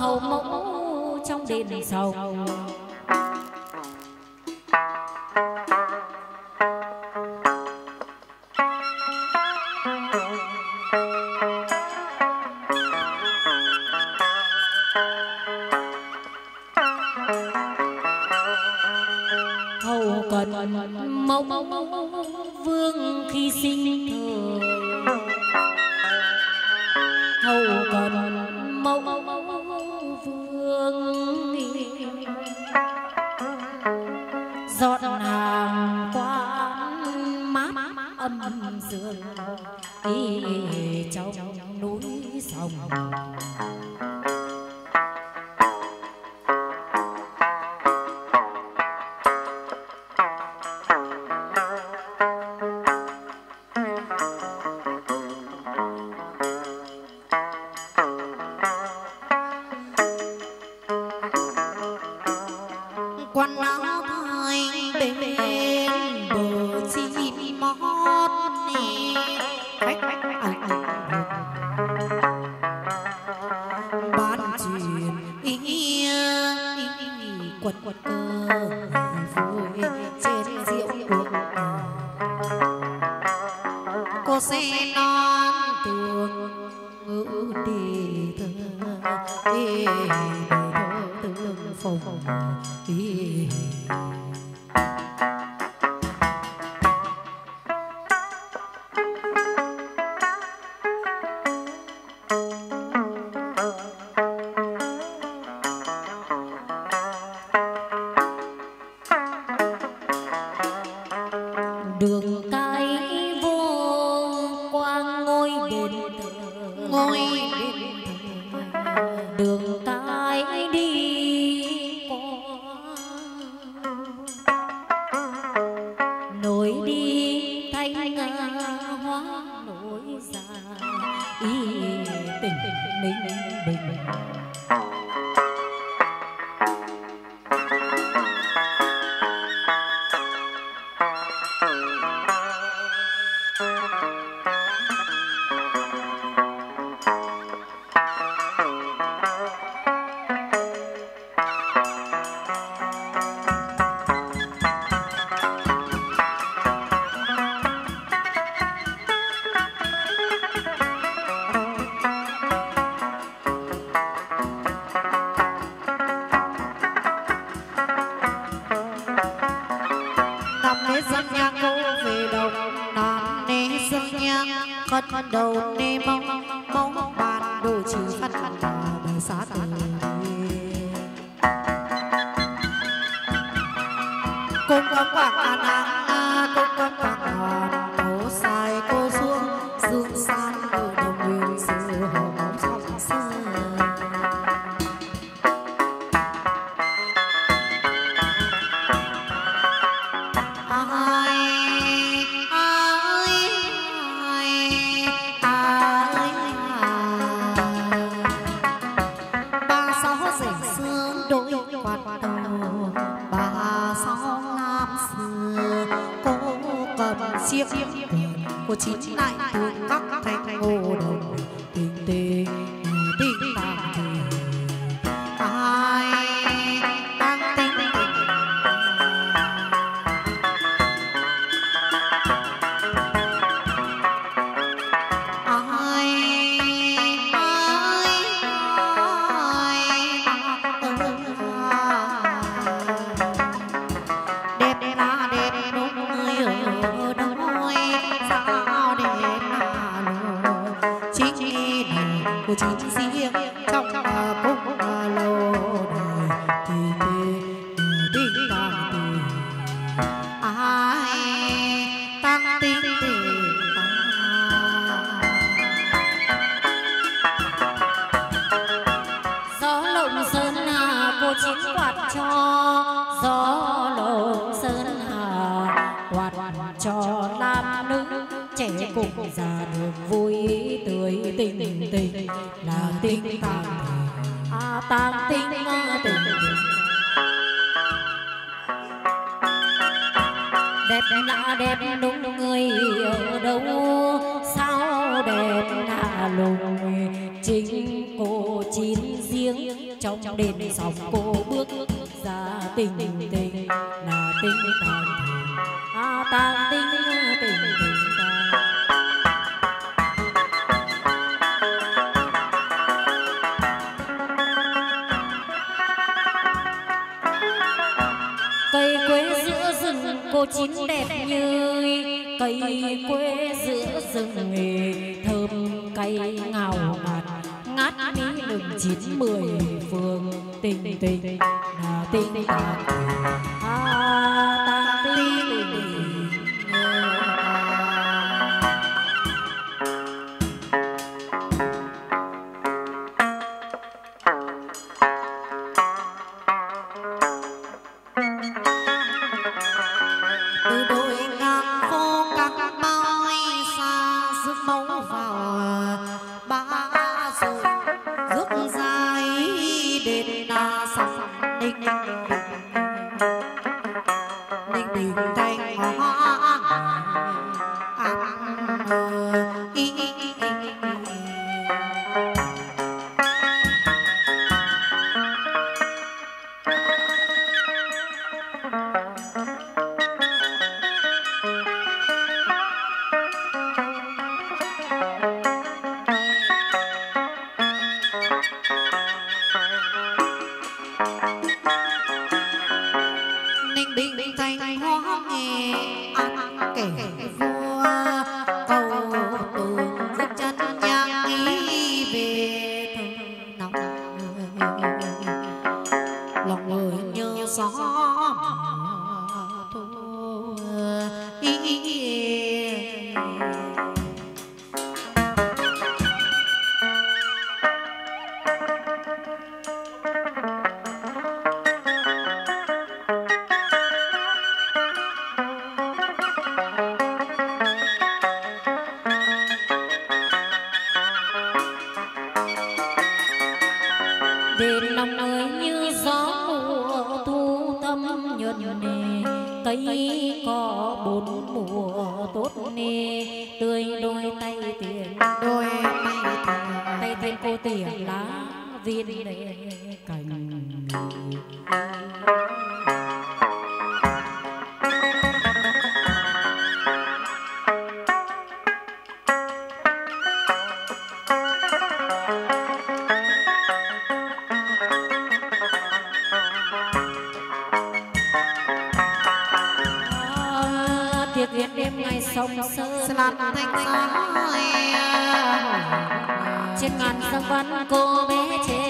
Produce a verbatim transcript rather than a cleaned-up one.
hầu mẫu trong đền sầu. Hầu cần mẫu vương khi sinh thời, hầu cần mẫu vương dọn hàng quán mát âm dương đi trong núi sông. Quan áo thay bên bờ chim mót khách bán chuyện ý quật quật cơ vui trên rượu cuộc cô sẽ non tường ngữ đi thơ đi thơ tương phòng đi. Đường cái vô quang ngôi đền thờ, ngôi đền thờ đường cái đi qua nối đi thanh hóa nối ra ý tình ninh bình. dân nha câu về đồng đàn nê dân nha khất đầu nê mong mong bàn đồ trừ khất đời xá từ cung âm quảng an an cung âm quảng an cô sai cô xuống dương san ở đồng nguyên xưa hồng trong xưa. Chiếc của chín lại từ các thành ngô đồng tình tình tình tàng tình ai đang tình tình ai ai đẹp đẹp là đẹp đúng người ở đâu của chín riêng trong cung lâu đời thì tình tàng tình ai tăng tình tình gió lộng sơn hà cô chín quạt cho gió lộng sơn hà quạt cho nam nữ trẻ cùng già được vui tươi tình tình là tình tàng à tàng tình tình tình đẹp lạ đẹp đúng người ở đâu sao đẹp lạ lùng chính cô chín riêng trong đền sóng cô bước ra tình tình là tình tàn à tàn tình tình tình tàn. Cây quế giữa rừng cô chín đẹp như cây quế giữa rừng thơm cay ngào ngạt ngát mỹ lừng chín mười phương tình tình là tình tàn à tàn tình tình. từ đôi ngang vô các bao xa rước máu vào ba rồi rước dài đến na sông ninh ninh bình thanh hóa y ninh bình thanh hóa nghe ăn kể vua cầu tường rước chân nhang ý về thơm nồng lòng người như gió thu ý. Đền lòng ơi như gió mùa thu thâm nhuận nề cây có bốn mùa tốt nề tươi đôi tay tiền Đôi tay tiền tay tiền cô tiền lá viên lệ cành. Tiệc Việt đêm ngày sông Sơn lan thanh sói trên ngàn sông văn cô bé trẻ